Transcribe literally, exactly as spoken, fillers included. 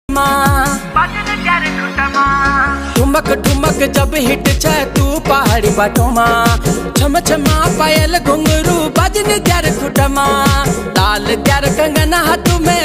ठुमक ठुमक जब हिट छे तू पहाड़ी बाटोमा, छम छमा पायल घुंघरू बजन त्यार खुटमा, लाल त्यार कंगना हाथ में